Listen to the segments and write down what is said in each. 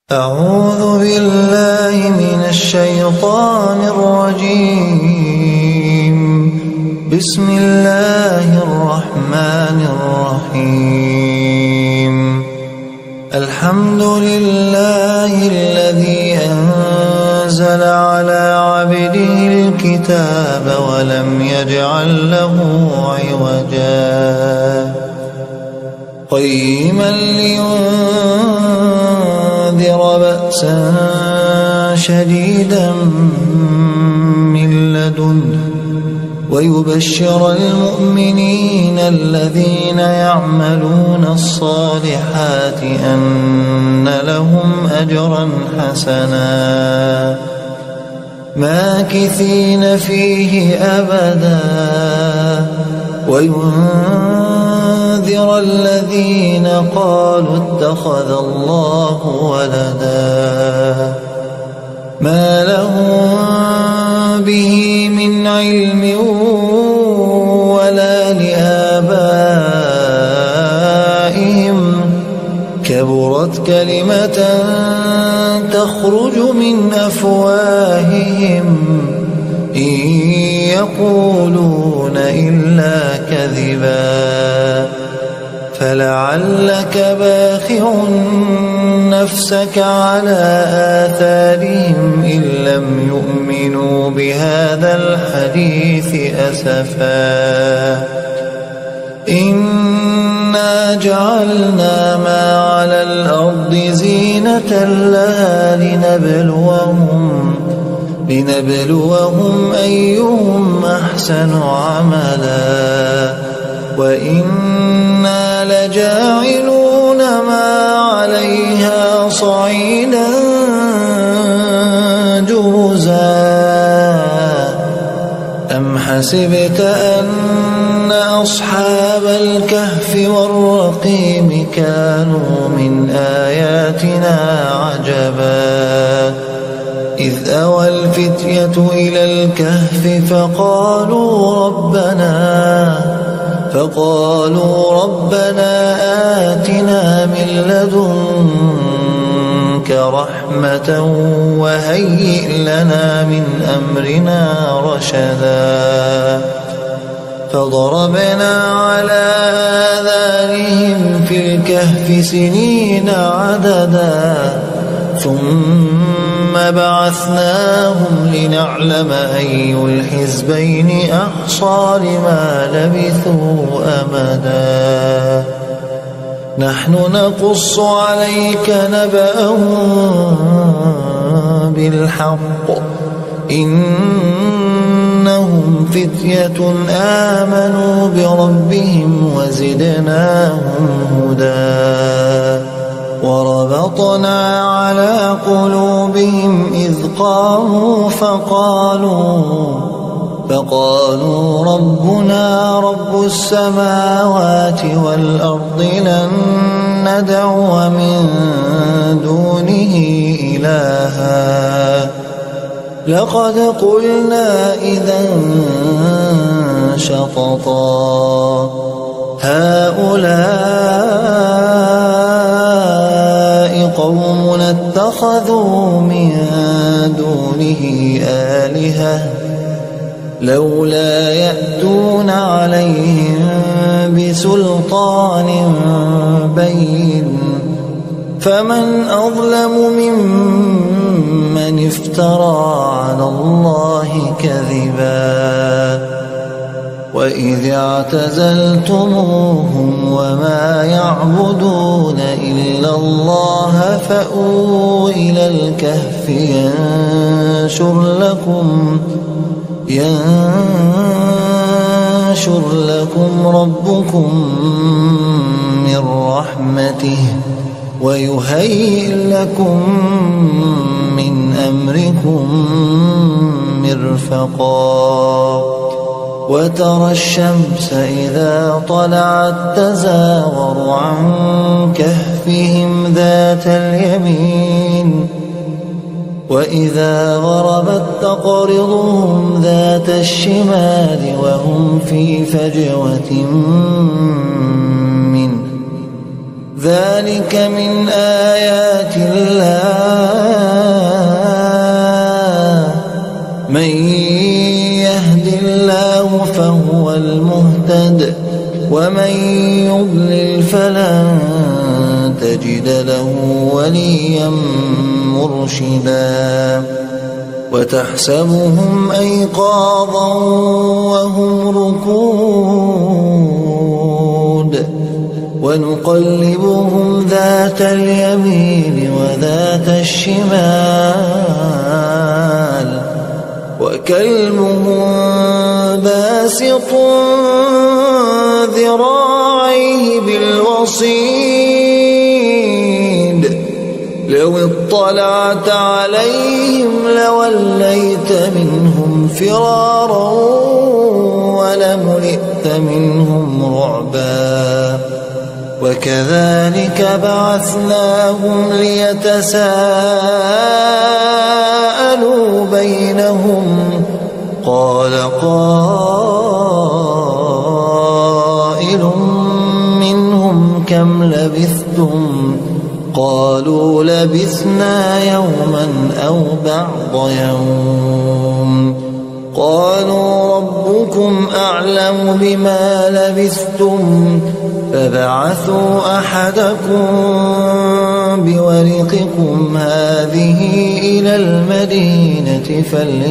أعوذ بالله من الشيطان الرجيم. بسم الله الرحمن الرحيم. الحمد لله الذي أنزل على عبده الكتاب ولم يجعل له عوجا قيما لينذر بأسا شديدا من لدنه ويبشر المؤمنين الذين يعملون الصالحات أن لهم أجرا حسنا ماكثين فيه أبدا وينذر الذين قالوا اتخذ الله ولدا ما لهم به من علم ولا لآبائهم كبرت كلمة تخرج من أفواههم إن يقولون إلا كذبا فلعلك باخع نفسك على آثارهم إن لم يؤمنوا بهذا الحديث أسفا إنا جعلنا ما على الأرض زينة لها لنبلوهم أيهم أحسن عملا وإنا لجاعلون ما عليها صعيدا جرزا أم حسبت أن أصحاب الكهف والرقيم كانوا من آياتنا عجبا إذ أوى الفتية إلى الكهف فقالوا ربنا آتنا من لدنك رحمة وهيئ لنا من أمرنا رشدا فضربنا على آذانهم في الكهف سنين عددا ثم بعثناهم لنعلم أي الحزبين أحصى لما لبثوا أمدا نحن نقص عليك نبأهم بالحق إنهم فتية آمنوا بربهم وزدناهم هدى وربطنا على قلوبهم إذ قاموا فقالوا ربنا رب السماوات والأرض لن ندعو من دونه إلها لقد قلنا إذا شططا هؤلاء قوم اتخذوا من دونه آلهة لولا يأتون عليهم بسلطان بين فمن أظلم ممن افترى على الله كذبا وإذ اعتزلتموهم وما يعبدون إلا الله فأووا إلى الكهف ينشر لكم ربكم من رحمته ويهيئ لكم من أمركم مرفقا وترى الشمس إذا طلعت تزاور عن كهفهم ذات اليمين وإذا غربت تقرضهم ذات الشمال وهم في فجوة منه ذلك من آيات الله ومن يضلل فلن تجد له وليا مرشدا وتحسبهم أيقاظا وهم ركود ونقلبهم ذات اليمين وذات الشمال وكلبهم باسط ذراعيه بالوصيد لو اطلعت عليهم لوليت منهم فرارا ولملئت منهم رعبا وكذلك بعثناهم ليتساءلوا بينهم قال قائل منهم كم لبثتم قالوا لبثنا يوما أو بعض يوم قالوا ربكم أعلم بما لبثتم فبعثوا أحدكم بورقكم هذه إلى المدينة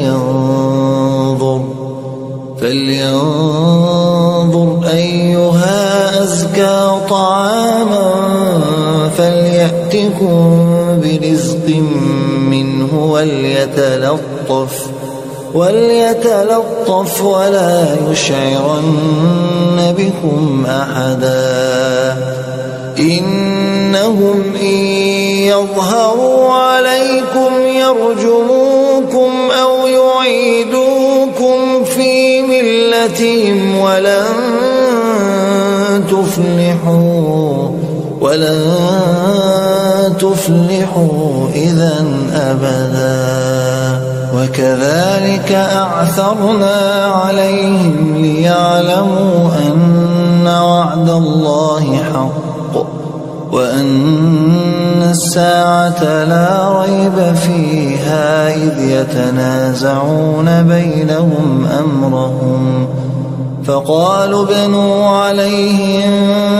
فلينظر أيها أزكى طعاما فليأتكم برزق منه وليتلطف ولا يشعرن بكم أحدا إنهم إن يظهروا عليكم يرجموكم أو يعيدوكم في ملتهم ولن تفلحوا إذا أبدا وكذلك أعثرنا عليهم ليعلموا أن وعد الله حق وأن الساعة لا ريب فيها إذ يتنازعون بينهم أمرهم فقالوا ابنوا عليهم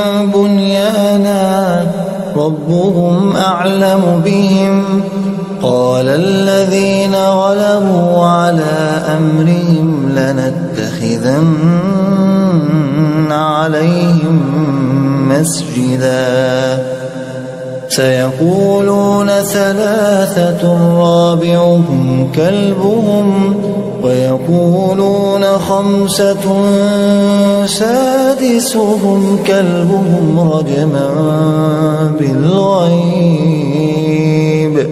بنيانا ربهم أعلم بهم قال الذين غلبوا على أمرهم لنتخذن عليهم مسجدا سيقولون ثلاثة رابعهم كلبهم ويقولون خمسة سادسهم كلبهم رجما بالغيب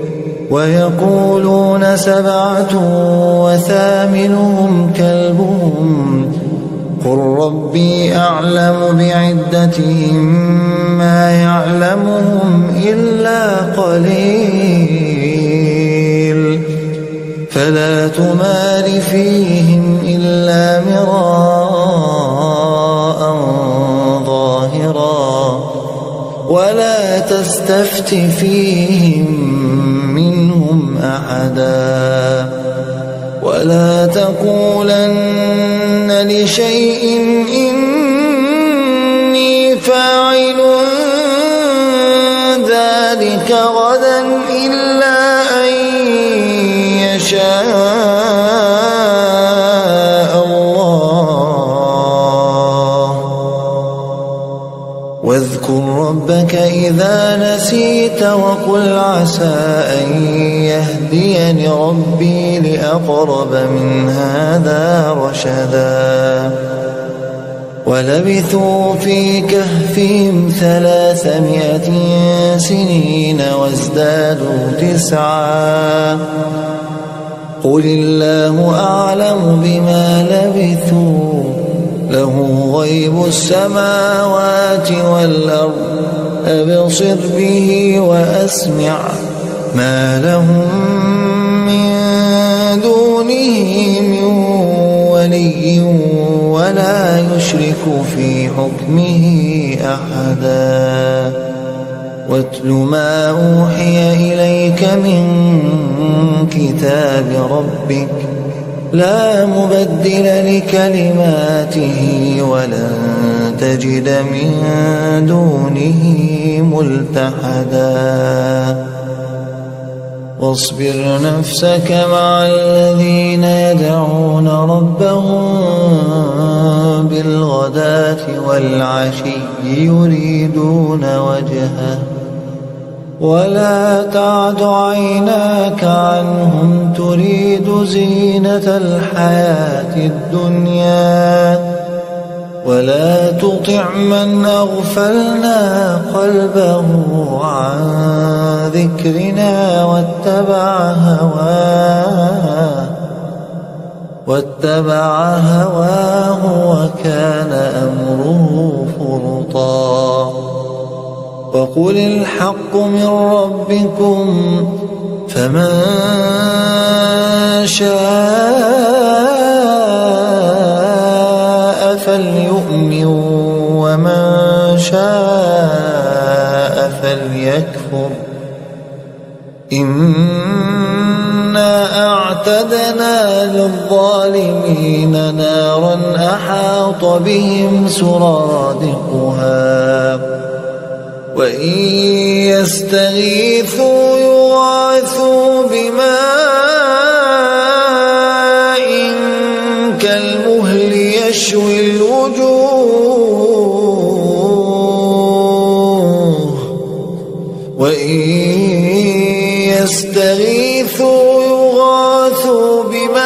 ويقولون سبعة وثامنهم كلبهم قل ربي أعلم بعدتهم ما يعلمهم إلا قليل فلا تمار فيهم إلا مراء ظاهرا ولا تستفت فيهم منهم أحدا ولا تقولن لشيء إني فاعل ذلك غدا إلا أن يشاء الله واذكر ربك إذا نسيت وقل عسى أن يهديني ربي لأقرب من هذا رشدا ولبثوا في كهفهم 300 سنين وازدادوا 9 قل الله أعلم بما لبثوا له غيب السماوات والأرض أبصر به وأسمع ما لهم من دونه من ولي ولا يشرك في حكمه أحدا واتل ما أوحي إليك من كتاب ربك لا مبدل لكلماته ولن تجد من دونه ملتحدا واصبر نفسك مع الذين يدعون ربهم بالغداة والعشي يريدون وجهه ولا تعد عيناك عنهم تريد زينة الحياة الدنيا ولا تطع من أغفلنا قلبه عن ذكرنا واتبع هواه وكان أمره فرطا وقل الحق من ربكم فمن شاء فليؤمن ومن شاء فليكفر إنا أعتدنا للظالمين نارا أحاط بهم سرادقها وإن يستغيثوا يغاثوا بماء كالمهل يشوي الوجوه وإن يستغيثوا يغاثوا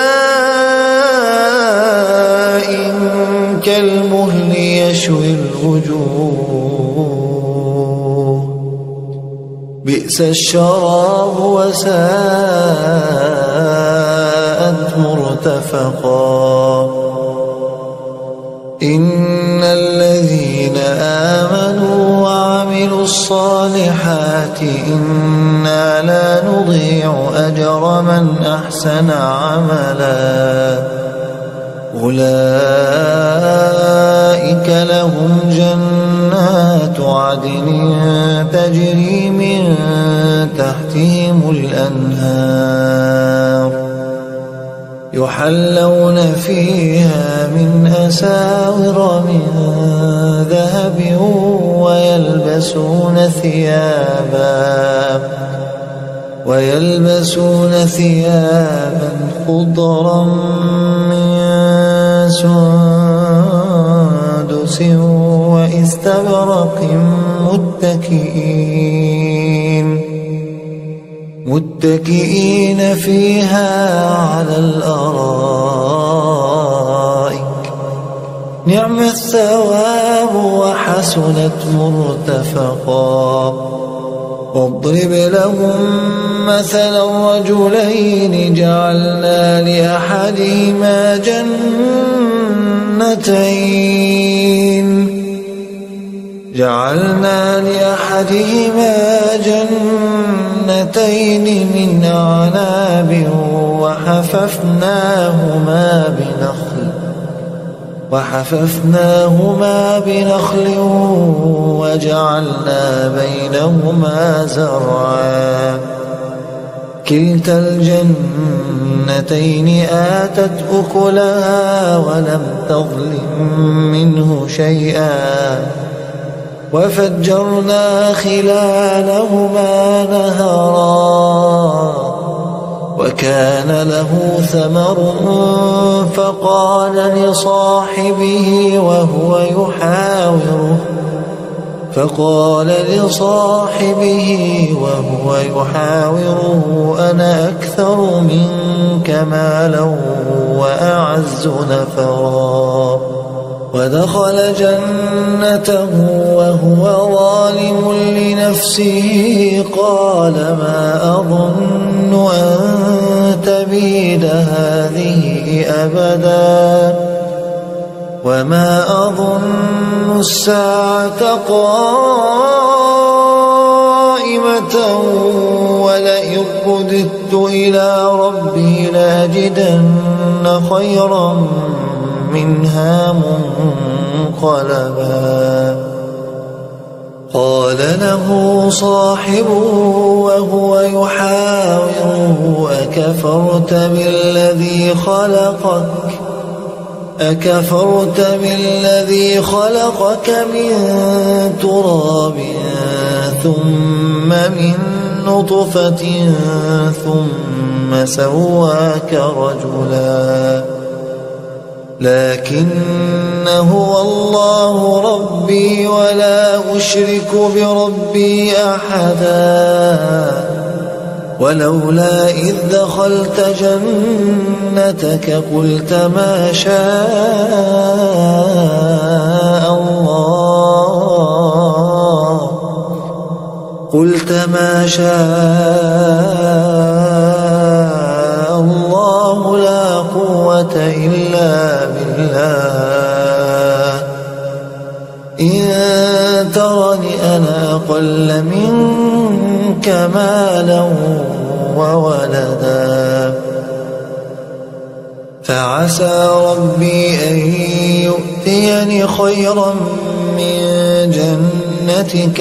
بماء كالمهل يشوي الوجوه بئس الشراب وساءت مرتفقا إن الذين آمنوا وعملوا الصالحات إنا لا نضيع أجر من أحسن عملا أولئك لهم جنات عدن تجري من تحتهم الأنهار يحلون فيها من أساور من ذهب ويلبسون ثيابا خضرا من سندس وإستبرق متكئين فيها على الأرائك نعم الثواب وحسنت مرتفقا واضرب لهم مثلا الرجلين جعلنا لأحدهما جنتين من أعناب وحففناهما بنخل وجعلنا بينهما زرعا كلتا الجنتين آتت أكلها ولم تظلم منه شيئا وفجرنا خلالهما نهرا وكان له ثمر فقال لصاحبه وهو يحاوره أنا أكثر منك مالا وأعز نفرا ودخل جنته وهو ظالم لنفسه قال ما أظن أن تبيد هذه أبدا وما أظن الساعة قائمة ولئن رددت إلى ربي لأجدن خيرا منها منقلبا قال له صاحبه وهو يحاوره أكفرت بالذي خلقك من تراب ثم من نطفة ثم سواك رجلا لكن هو الله ربي ولا أشرك بربي أحدا ولولا إذ دخلت جنتك قلت ما شاء الله لا قوة إلا بالله إن ترني أنا أقل منك مالا وولدا فعسى ربي أن يؤتيني خيرا من جنتك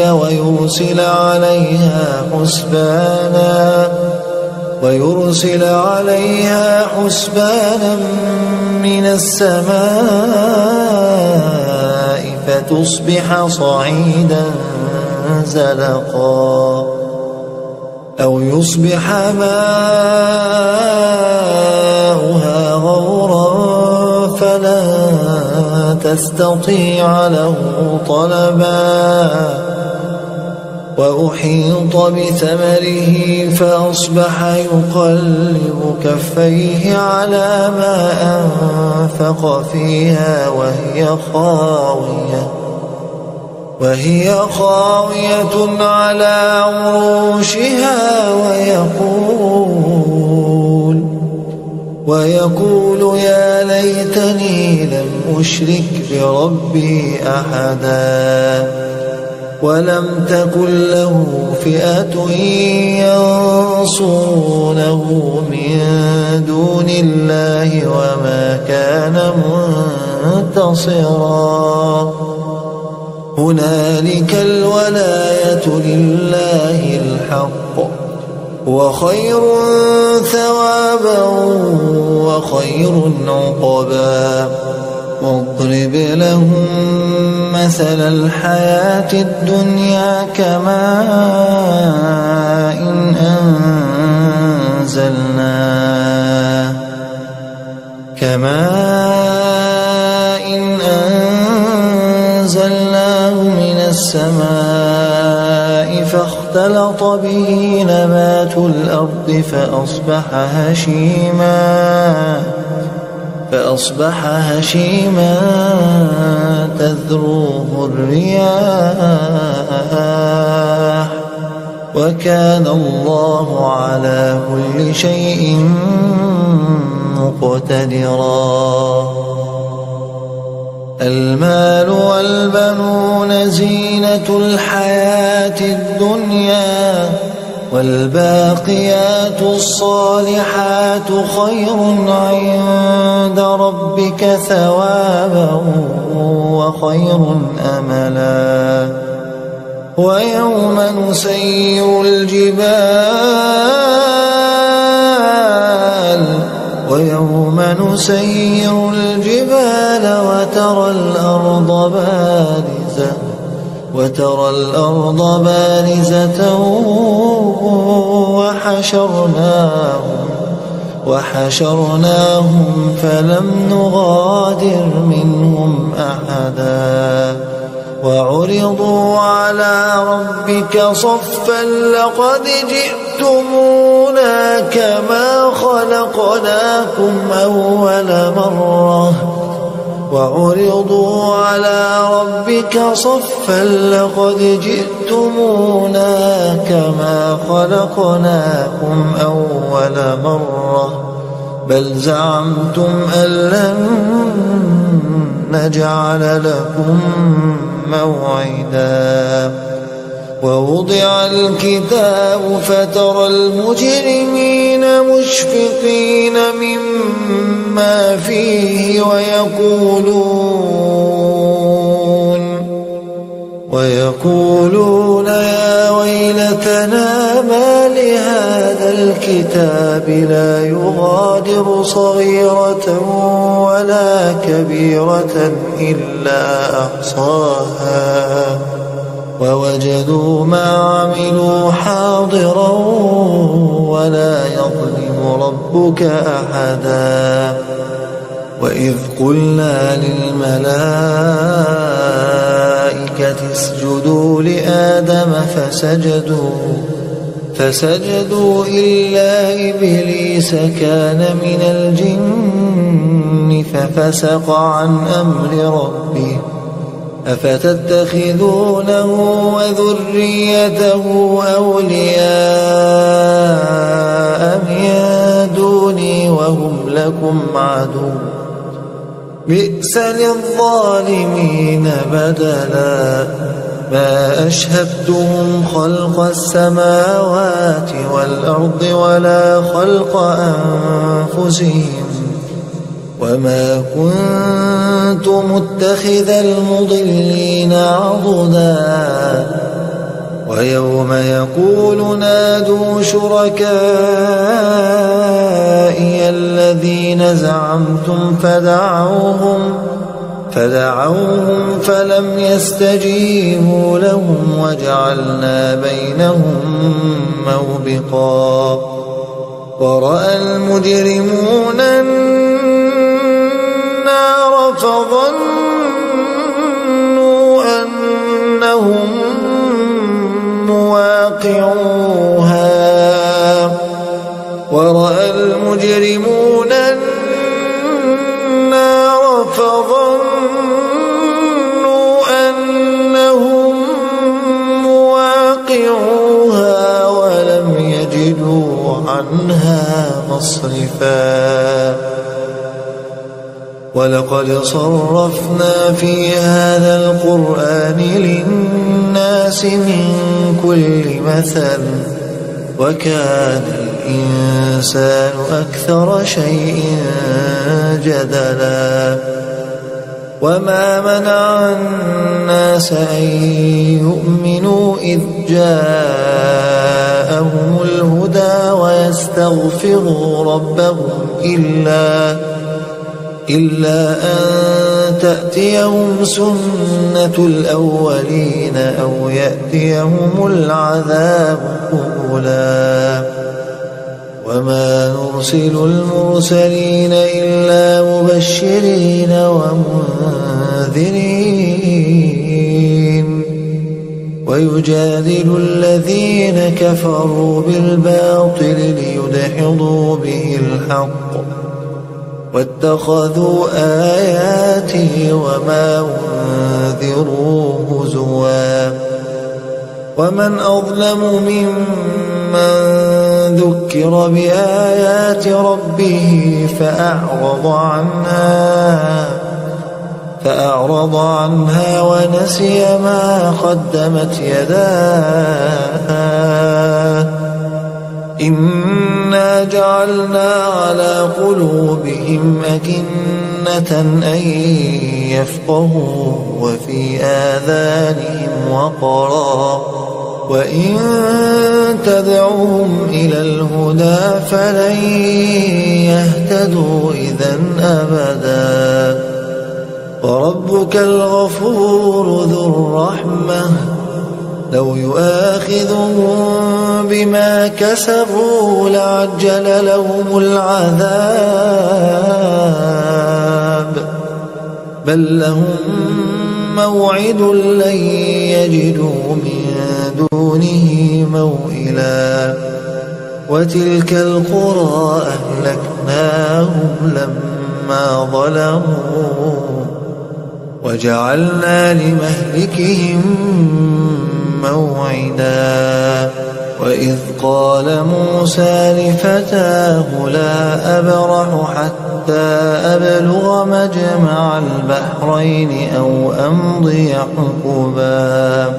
ويرسل عليها حسبانا من السماء فتصبح صعيدا زلقا أو يصبح ماؤها غورا فلا تستطيع له طلبا وأحيط بثمره فأصبح يقلب كفيه على ما أنفق فيها وهي خاوية على عروشها ويقول يا ليتني لم أشرك بربي أحدا ولم تكن له فئة ينصرونه من دون الله وما كان منتصرا هنالك الولاية لله الحق وخير ثوابا وخير عقبا واضرب لهم مثل الحياة الدنيا كماء أنزلناه من السماء فاختلط به نبات الأرض فأصبح هشيما تذروه الرياح وكان الله على كل شيء مقتدرا المال والبنون زينة الحياة الدنيا والباقيات الصالحات خير عند ربك ثوابا وخير أملا ويوم نسير الجبال وترى الأرض بارزة وحشرناهم فلم نغادر منهم أحدا وعرضوا على ربك صفا لقد جئتمونا كما خلقناكم أول مرة بل زعمتم أن لن نجعل لكم موعدا ووضع الكتاب فترى المجرمين مشفقين مما ويقولون يا ويلتنا ما لهذا الكتاب لا يغادر صغيرة ولا كبيرة إلا أحصاها ووجدوا ما عملوا حاضرا ولا يظلم ربك أحدا وإذ قلنا للملائكة اسجدوا لآدم فسجدوا إلا إبليس كان من الجن ففسق عن أمر ربه أفتتخذونه وذريته أولياء من دوني وهم لكم عدو بئس للظالمين بدلا ما أشهدتهم خلق السماوات والأرض ولا خلق أنفسهم وما كنت متخذ المضلين عضدا ويوم يقول نادوا شركائي الذين زعمتم فدعوهم فلم يستجيبوا لهم وجعلنا بينهم موبقا ورأى المجرمون النار فظنوا أنهم مواقعوها ورأى المجرمون النار فظنوا أنهم مواقعوها ولم يجدوا عنها مصرفا ولقد صرفنا في هذا القرآن للناس من كل مثل وكان الإنسان أكثر شيء جدلا وما منع الناس أن يؤمنوا إذ جاءهم الهدى ويستغفروا ربهم إلا أن تأتيهم سنة الأولين أو يأتيهم العذاب قبلا وما نرسل المرسلين إلا مبشرين ومنذرين ويجادل الذين كفروا بالباطل ليدحضوا به الحق واتخذوا آياتي وما أنذروا هزوا ومن أظلم ممن ذكر بآيات ربه فأعرض عنها ونسي ما قدمت يداه إنا جعلنا على قلوبهم أكنة أن يفقهوا وفي آذانهم وقرا وإن تدعوهم إلى الهدى فلن يهتدوا إذا أبدا وربك الغفور ذو الرحمة لو يؤاخذهم بما كسبوا لعجل لهم العذاب بل لهم موعد لن يجدوا من دونه موئلا وتلك القرى أهلكناهم لما ظلموا وجعلنا لمهلكهم موعدا وإذ قال موسى لفتاه لا أبرح حتى أبلغ مجمع البحرين أو أمضي حقبا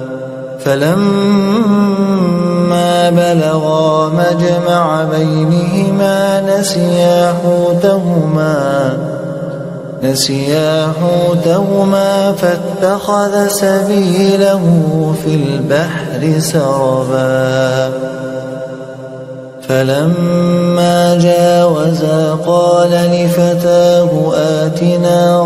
فلما بلغا مجمع بينهما نسيا نسيا حوتهما فاتخذ سبيله في البحر سربا فلما جاوزا قال لفتاه آتنا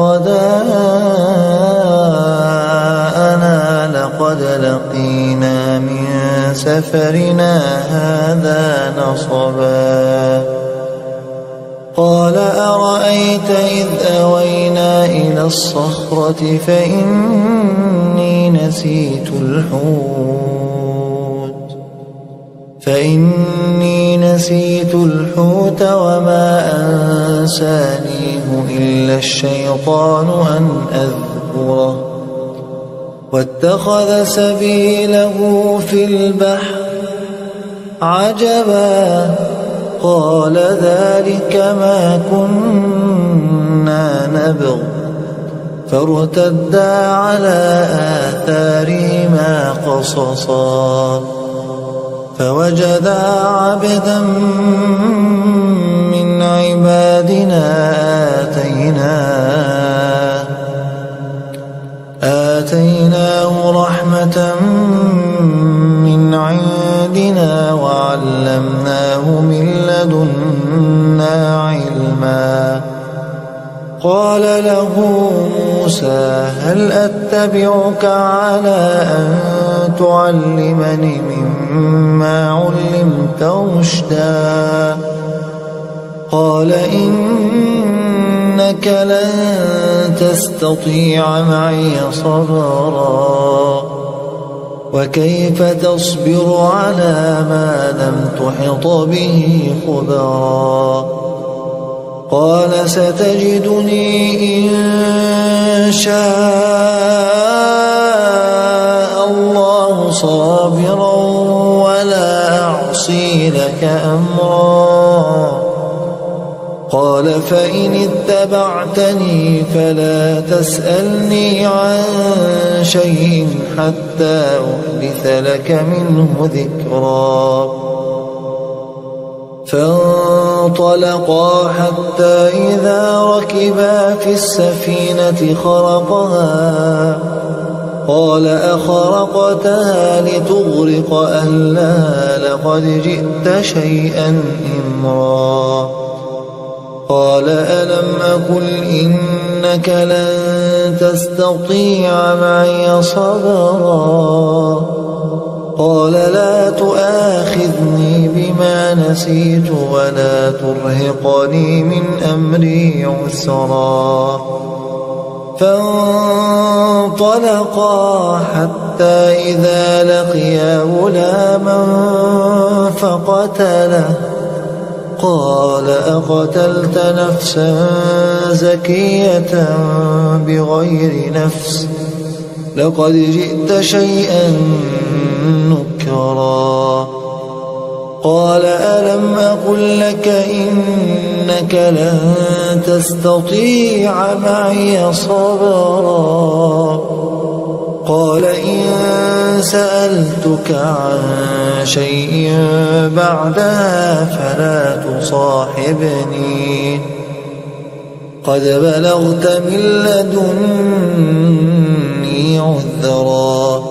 غداءنا لقد لقينا من سفرنا هذا نصبا قال أرأيت إذ أوينا إلى الصخرة فإني نسيت الحوت وما أنسانيه إلا الشيطان أن أذكره واتخذ سبيله في البحر عجبا قال ذلك ما كنا نبغ فارتدا على آثارهما قصصا فوجدا عبدا من عبادنا آتيناه رحمة من عندنا وعلمناه من لدنا علما قال له موسى هل أتبعك على أن تعلمني مما علمت رشدا قال إنك لن تستطيع معي صبرا وكيف تصبر على ما لم تحط به خبرا قال ستجدني إن شاء الله صابرا ولا أعصي لك أمرا قال فإن اتبعتني فلا تسألني عن شيء حتى أحدث لك منه ذكرا فانطلقا حتى إذا ركبا في السفينة خرقها قال أخرقتها لتغرق أهلها لقد جئت شيئا إمرا قال ألم أقل إنك لن تستطيع معي صبرا قال لا تؤاخذني بما نسيت ولا ترهقني من أمري عسرا فانطلقا حتى إذا لقيا غلاما فقتله قال أقتلت نفسا زكية بغير نفس لقد جئت شيئا نكرا قال ألم أقل لك إنك لن تستطيع معي صبرا قال إن سألتك عن شيء بعدها فلا تصاحبني قد بلغت من لدني عذرا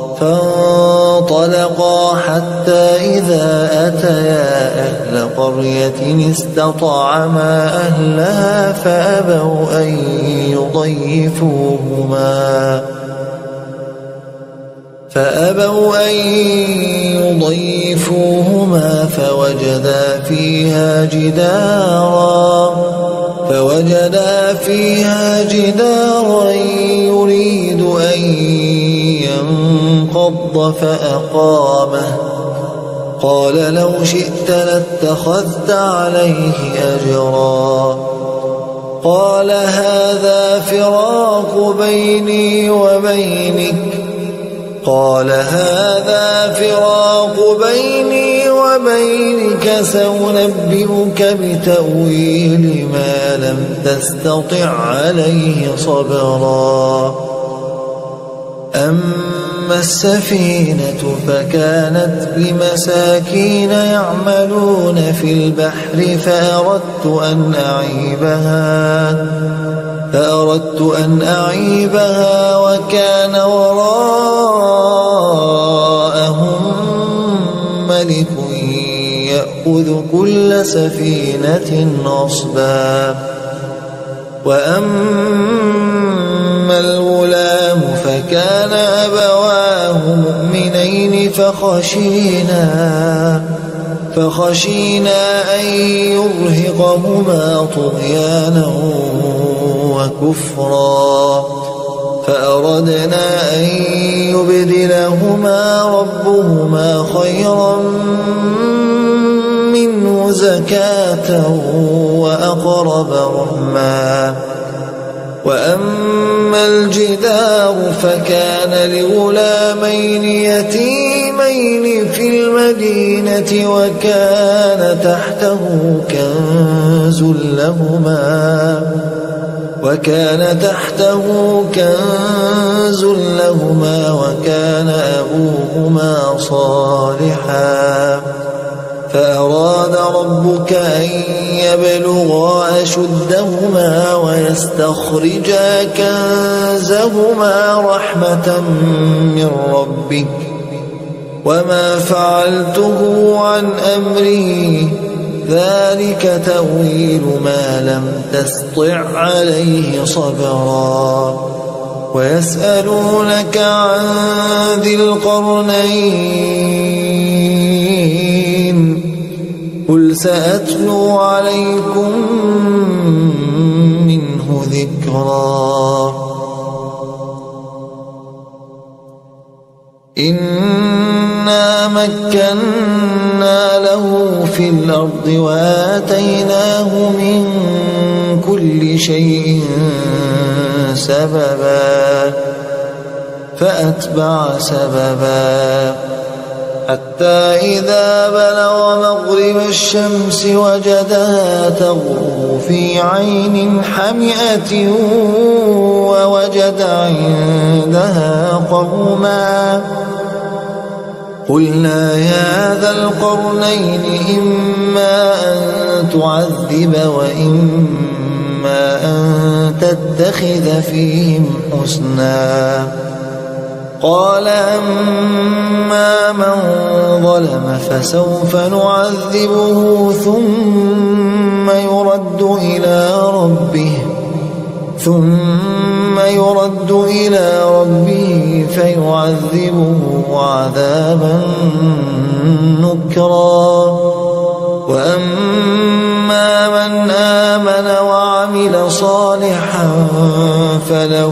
فانطلقا حتى إذا أتيا أهل قرية استطعما أهلها فأبوا أن يضيفوهما فوجدا فيها جدارا يريد أن ينقض فأقامه قال لو شئت لاتخذت عليه أجرا قال هذا فراق بيني وبينك سأنبئك بتأويل ما لم تستطع عليه صبرا أما السفينة فكانت لمساكين يعملون في البحر فأردت أن أعيبها وكان وراءهم ملك يأخذ كل سفينة غصبا. وأما الغلام فكان أبواه مؤمنين فخشينا أن يرهقهما طغيانا وكفرا، فأردنا أن يبدلهما ربهما خيرا منه زكاة وأقرب رحما. وأما الجدار فكان لغلامين يتيمين في المدينة وكان تحته كنز لهما وكان أبوهما صالحا، فأراد ربك أن يبلغا أشدهما ويستخرجا كنزهما رحمة من ربك، وما فعلته عن أمري، ذلك تأويل ما لم تسطع عليه صبرا. ويسألونك عن ذي القرنين قل سأتلو عليكم منه ذكرا. إنا مكنا له في الأرض وآتيناه من كل شيء سببا، فأتبع سببا حتى إذا بلغ مغرب الشمس وجدها تغرب في عين حمئة ووجد عندها قوما. قلنا يا ذا القرنين إما أن تعذب وإما أن تتخذ فيهم حسنا. قال أما من ظلم فسوف نعذبه ثم يرد إلى ربه فيعذبه عذابا نكرا. وأما من آمن وعمل صالحا فله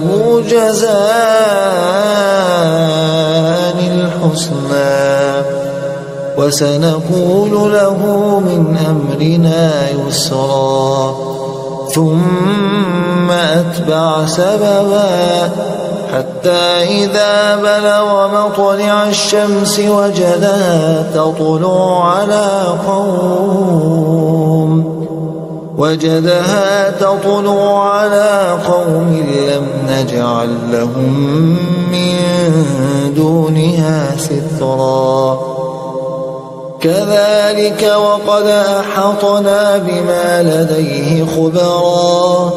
جزاء الحسنى وسنقول له من أمرنا يسرا. ثم أتبع سببا حتى إذا بلغ مطلع الشمس وجدها تطلع على قوم لم نجعل لهم من دونها سترا. كذلك وقد أحطنا بما لديه خبرا.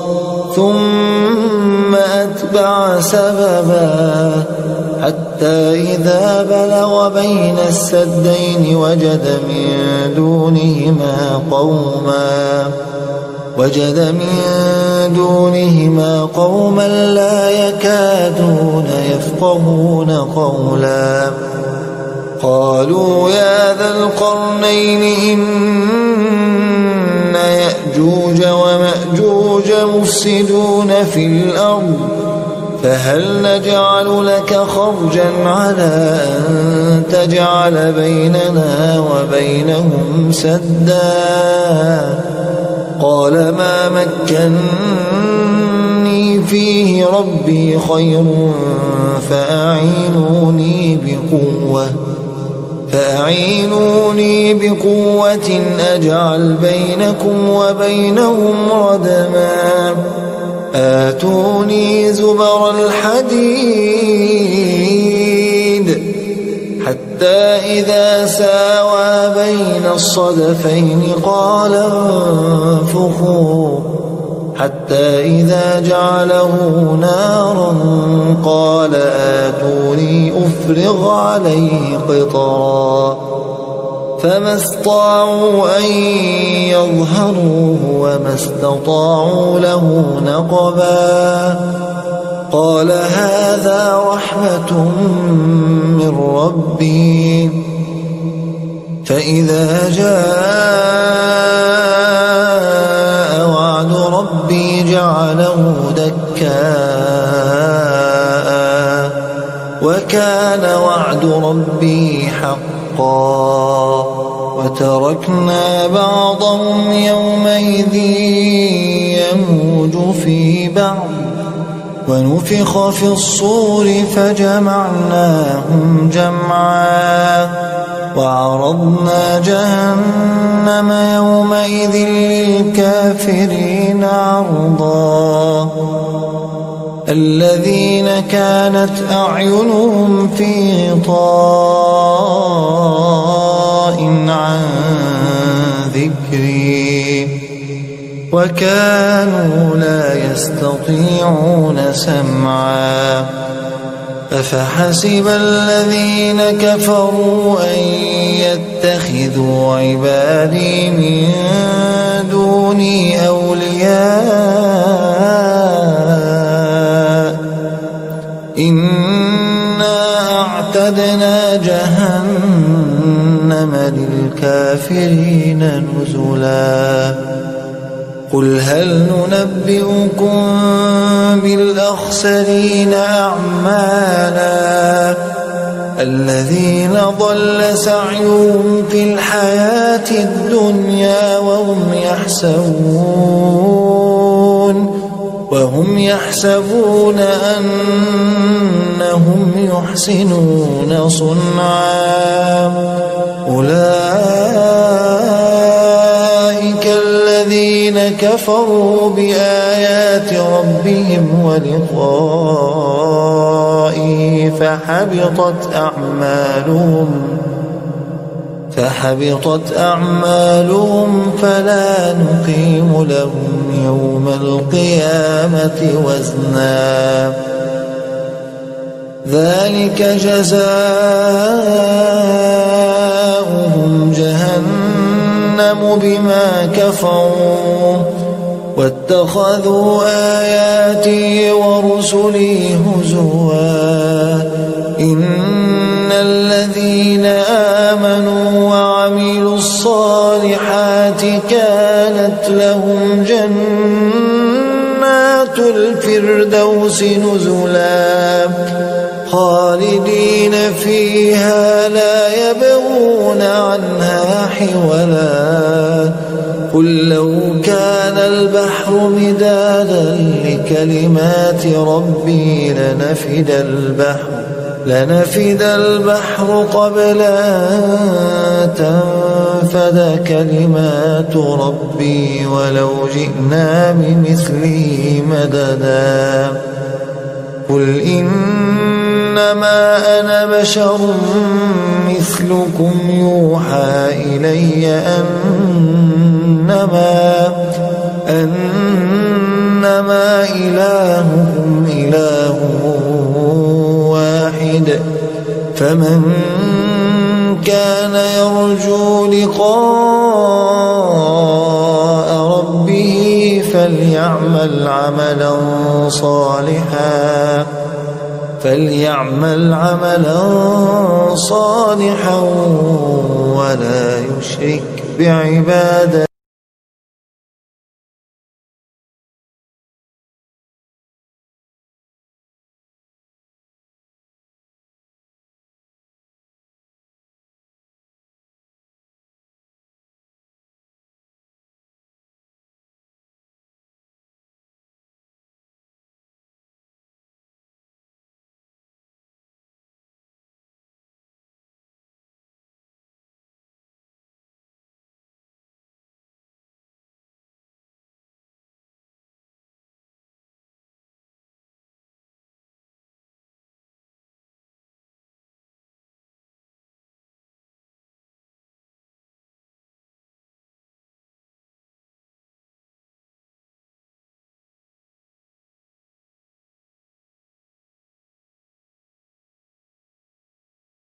ثم أتبع سببا حتى إذا بلغ بين السدين وجد من دونهما قوما لا يكادون يفقهون قولا. قالوا يا ذا القرنين إن يأجوج ومأجوج مفسدون في الأرض فهل نجعل لك خرجا على أن تجعل بيننا وبينهم سدا. قال ما مكني فيه ربي خير فأعينوني بقوة أجعل بينكم وبينهم ردما. آتوني زبر الحديد حتى إذا ساوى بين الصدفين قال انفخوا حتى إذا جعله نارا قال آتوني أفرغ عليه قطرا فما استطاعوا أن يظهروه وما استطاعوا له نقبا قال هذا رحمة من ربي فإذا جاء وعد ربي جعله دكاء وكان وعد ربي حقا وتركنا بعضهم يومئذ يموج في بعض ونفخ في الصور فجمعناهم جمعا وعرضنا جهنم يومئذ للكافرين عرضا الذين كانت أعينهم في غطاء عن ذكري وكانوا لا يستطيعون سمعا أفحسب الذين كفروا أن يتخذوا عبادي من دوني أولياء إنا أعتدنا جهنم للكافرين نزلا قل هل ننبئكم بالأخسرين أعمالا الذين ضل سعيهم في الحياة الدنيا وهم يحسبون أنهم يحسنون صنعا أولئك الذين كفروا بآيات ربهم ولقائه فحبطت أعمالهم فلا نقيم لهم يوم القيامة وزنا ذلك جزاؤهم جهنم بما كفروا واتخذوا آياتي ورسلي هزوا إن الذين آمنوا وعملوا الصالحات كانت لهم جنات الفردوس نزلا خالدين فيها لا يبغون عنها حولا قل لو كان البحر مدادا لكلمات ربي لنفد البحر قبل أن تنفد كلمات ربي ولو جئنا بمثله مددا قل إنما أنا بشر مثلكم يوحى إلي أنما إلهكم إله واحد فمن كان يرجو لقاء ربه فليعمل عملا صالحا ولا يشرك بعبادة